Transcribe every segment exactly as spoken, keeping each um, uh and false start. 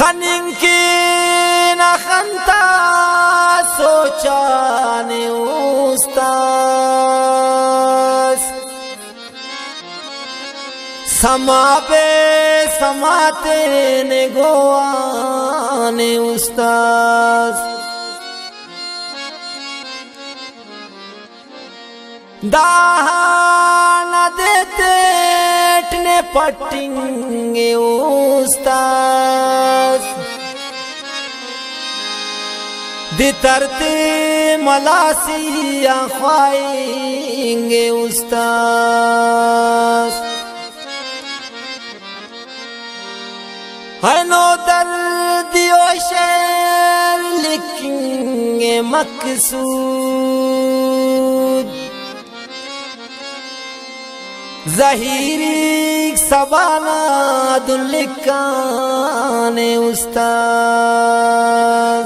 खनिन की न खंता सोचाने उस्ताद समाबे समाते ने गोआने उस्ताद दाहाना देते ने पटिंगे उस्ताद दितरते मलासिया ख्वाएंगे उस्ताद है नो दर्दियो शेर लिखेंगे मकसूद ज़हीरी सबाना दुल्लिकाने उस्ताद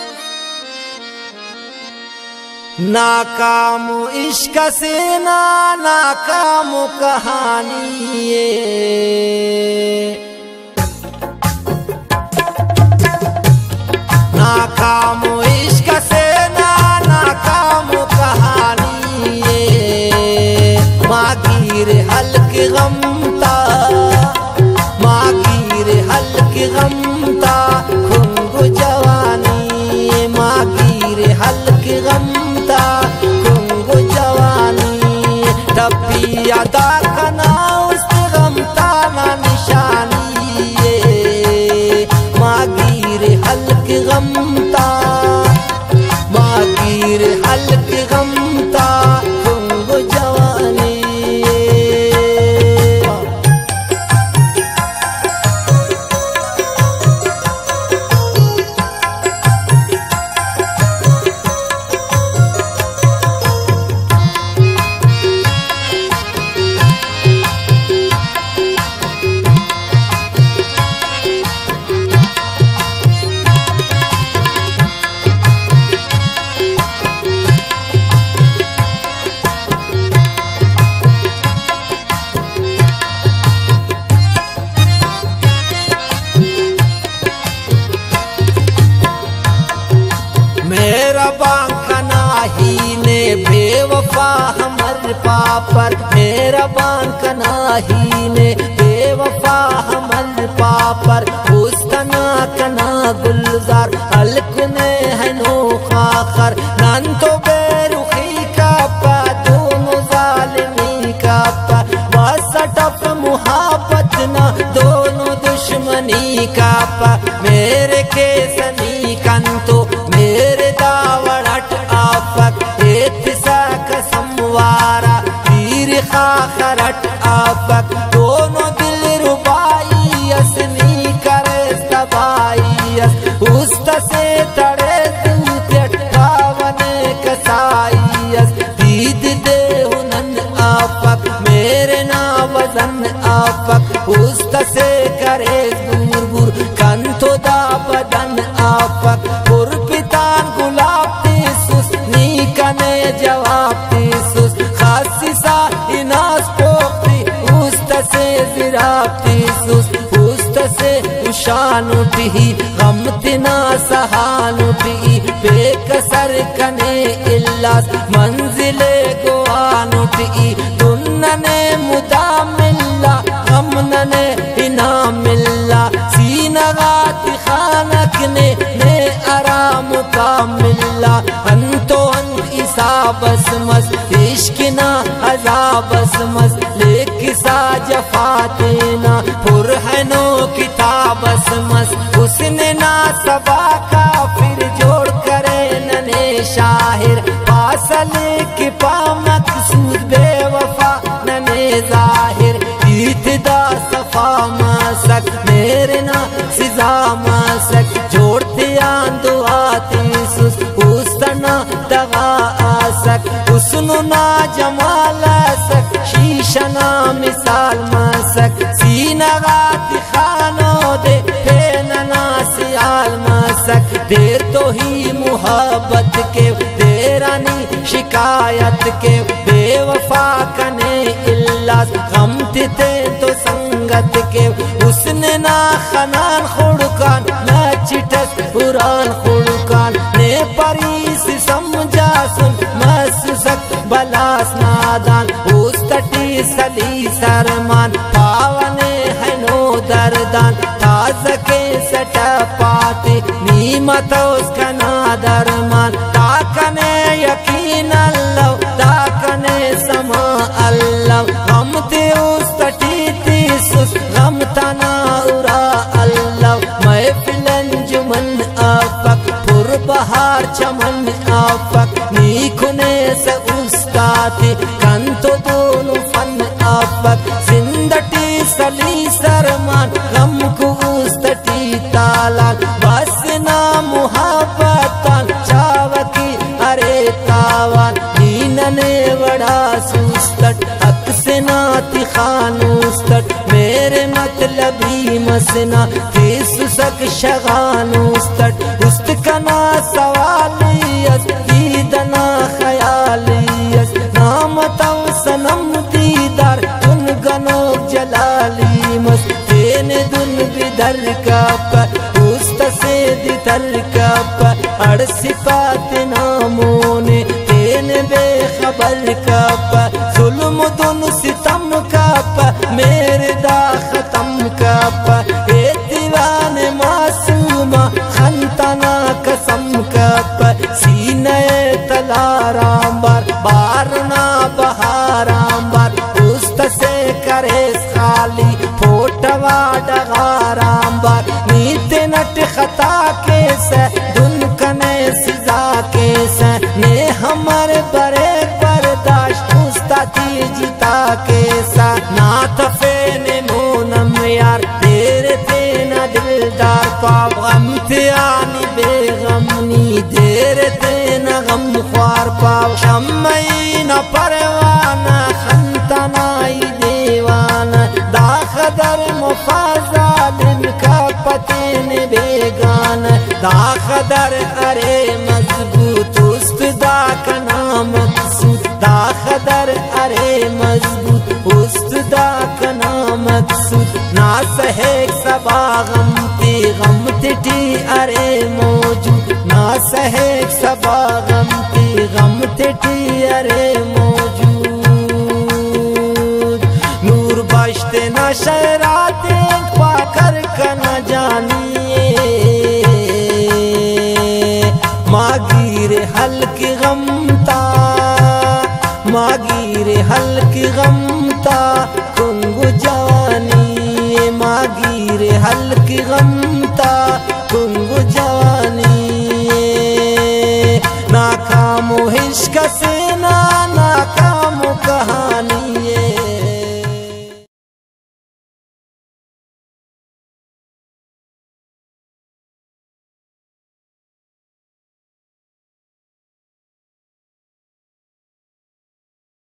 नाकाम इश्क से ना नाकाम कहानी नाकाम इश्क से ना नाकाम कहानी मागीर हल्के गमता मागीर हल्के गमता खुंगो जवानी मागीर हल्के गमता खुंगो जवानी तभी अदा कना उस गमता ना निशानी मागीर हल्के गमता मागीर हल्के गमता खुंगो जवानी बेवफा हमर पापर मेरा बांकना ही ने बेवफा हमर पापर उस्तना कना गुलजार हल्क ने है नो खाकर नन तो बेरुखी का पा दोनों जालिमी का पा वासटफ मुहाबत ना दोनों दुश्मनी का पा मेरे के सनी कंतो मेरे दावड़ट आफक वारा तीर खाखरट आपक दोनों दिल रुबाई असनी करे सबाई उस्त से तड़े दूते कसाई दीद दे हुनन आपक मेरे ना वजन आपक उस्त से करे दूर बुर कंतो दा बदन आपक पुरपितान गुलाब तीसुस नी कने जवाब तीसुस खासिसा इनास पोखती उस्त से जिराबती सुस उस्त से उशान उठी गमतना सहान उठी बेकसर कने इल्लास मंजिले गोआन उठी दुन्नने मुदा मिल्ला गमनने इना मिल्ला सीनगाती खानक ने ने आराम का मिल्ला अंतो अंत ईसा बस मस इश्क ना अजाबस मस लेकिसा जफातेना पुरहनो किताबस मस उसने ना सबा का फिर जोड़ करे नने शाहिर पासल के पा मकसूद बेवफा नने जाहिर इतदा सफा मासक मेरे ना सिजा मासक जोड़ते आंदो आती सुस उसना दगा आसक उसनु ना जमाल सक शीशना मिसाल मासक सीना गाती खानो दे फेनना सियाल मासक देर तो ही मुहब्बत के देरानी शिकायत के बेवफा कने इल्लास गम ते तो संगत के उसने ना खनान खुड़कान तलास नादान उस्तटी सली सरमान पावने है नो दरदान ताज के सटा पाते नीमत उसका नादरमान ताकने यकीन अल्लाह ताकने समा अल्लाह हम ते उस्तटी तीसुस हम तना उरा अल्लाह महफिलन जुमन आफक पुर बहार चमन आफक नीखुने से उस्ताती कंतो दोनों फन आफक जिंदटी सली सरमान गम को उस्तटी ताला बस ना मुहाबतान चावकी अरे तावान दीनने बड़ा सुस्तट अक्से नाती खानूस्तट मेरे मतलबी मसना सुसक शगानूस्तट उस्तकना सवालियस दीदना खयालियस नाम तव सनम दीदार उन गनो जलाली मस तेने दुन बिदर का पर उस्त से दितर का पर अड़सी पात नामोने तेने बेखबर का पर जुल्म दुन सितम का पर मेरे दा खत्म का पर ए दीवाने मासूमा खंतना कसम का पर सीने तलाराम बार बारना बहाराम बार उस्त से करे खाली फोटवा डगाराम बार नीते नट खता के से दुन कने सिजा के से ने हमारे बरे बर्दाश्त उस्तादी जिता के सा नाथ फेने मोनम यार तेरे तेना दिलदार पाव गम ते आनी बेगमनी तेरे तेना गम ख्वार पाव शम्मई न परवाना खंतनाई देवाना दाखदर मुफाजालिन का पतेन बेगान दाखदर अरे मजबूत उस्त दा का नाम मकसूद दाखदर अरे मजबूत उस्त दा का नाम मकसूद ना सहे सबा गम ते गम टी अरे मौजूद ना सहे सबा गम ते गम टी अरे मौजूद नूर बश्ते न शराते पाकर का न जानिए मागीर हल्की गमता मागीर हल्की गमता कुंगु जानी मागीर हल्की गमता कुंगु जानी ना खामो हिश्क से ना